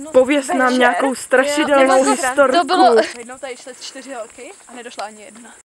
Pověz nám nějakou strašidelnou historku. Jednou tady šly 4 holky a nedošla ani jedna.